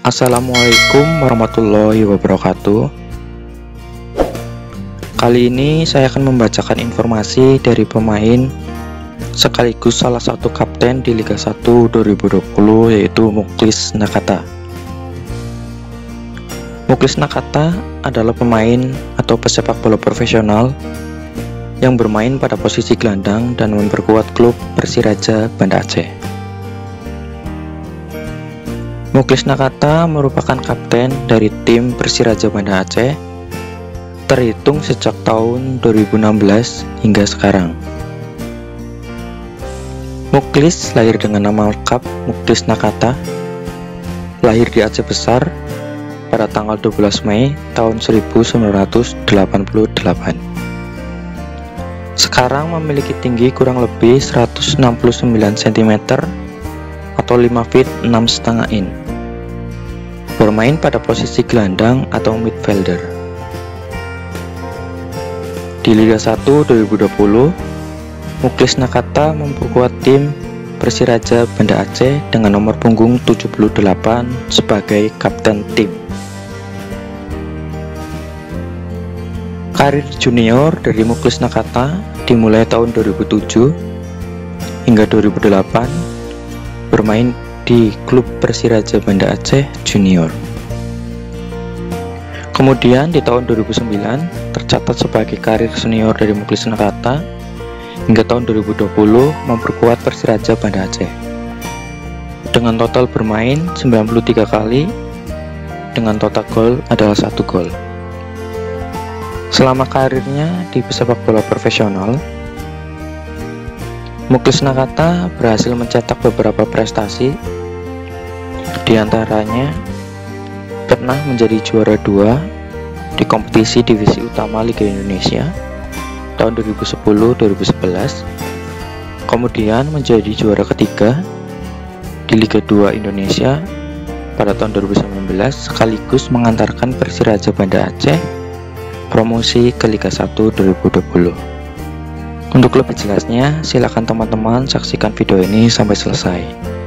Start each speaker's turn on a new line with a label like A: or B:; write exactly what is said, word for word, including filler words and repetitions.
A: Assalamualaikum warahmatullahi wabarakatuh. Kali ini saya akan membacakan informasi dari pemain sekaligus salah satu kapten di Liga satu dua ribu dua puluh, yaitu Muklis Nakata. Muklis Nakata adalah pemain atau pesepak bola profesional yang bermain pada posisi gelandang dan memperkuat klub Persiraja Banda Aceh. Muklis Nakata merupakan kapten dari tim Persiraja Banda Aceh terhitung sejak tahun dua ribu enam belas hingga sekarang. Muklis lahir dengan nama lengkap Muklis Nakata, lahir di Aceh Besar pada tanggal dua belas Mei tahun seribu sembilan ratus delapan puluh delapan. Sekarang memiliki tinggi kurang lebih seratus enam puluh sembilan sentimeter atau lima feet enam koma lima in. Bermain pada posisi gelandang atau midfielder. Di Liga satu dua ribu dua puluh, Muklis Nakata memperkuat tim Persiraja Banda Aceh dengan nomor punggung tujuh puluh delapan sebagai kapten tim. Karir junior dari Muklis Nakata dimulai tahun dua ribu tujuh hingga dua ribu delapan, bermain di klub Persiraja Banda Aceh Junior. Kemudian di tahun dua ribu sembilan tercatat sebagai karir senior dari Muklis Nakata hingga tahun dua ribu dua puluh memperkuat Persiraja Banda Aceh dengan total bermain sembilan puluh tiga kali dengan total gol adalah satu gol. Selama karirnya di pesepak bola profesional, Muklis Nakata berhasil mencetak beberapa prestasi, di antaranya pernah menjadi juara dua di kompetisi divisi utama Liga Indonesia tahun dua ribu sepuluh dua ribu sebelas, kemudian menjadi juara ketiga di Liga dua Indonesia pada tahun dua ribu sembilan belas, sekaligus mengantarkan Persiraja Banda Aceh promosi ke Liga satu dua ribu dua puluh. Untuk lebih jelasnya, silakan teman-teman saksikan video ini sampai selesai.